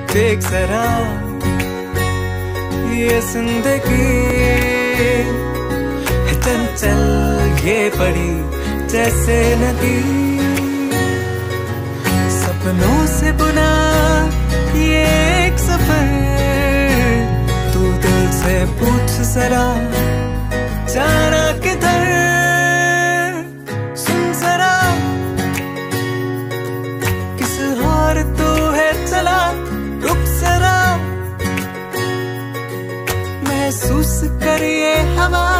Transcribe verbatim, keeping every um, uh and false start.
देख जरा ये जिंदगी है चंचल, ये पड़ी जैसे नदी। सपनों से बुना ये एक सफर, तू दिल से पूछ जरा जाना किधर। सुन जरा किस हार तू है चला, रुक जरा महसूस कर ये हवा।